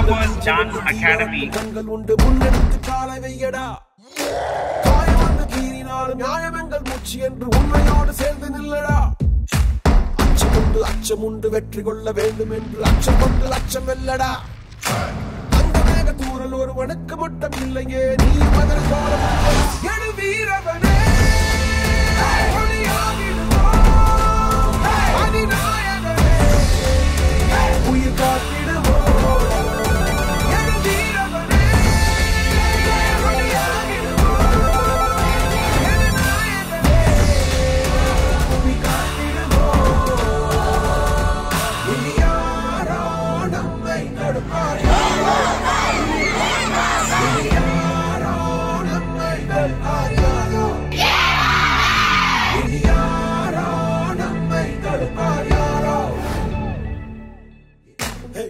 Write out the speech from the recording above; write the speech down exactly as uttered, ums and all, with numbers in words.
Hopers Dance Academy. Achamundu வெற்றி கொள்ள வேண்டும் என்று அச்சம் கொண்டு அச்சம் வெல்லடா. அந்த மேக தூரல் ஒருவனுக்கு மட்டும் இல்லையே, நீ மதர் போல எடு வீரவனே, அதிநாயகனே, உயிர் காட்டி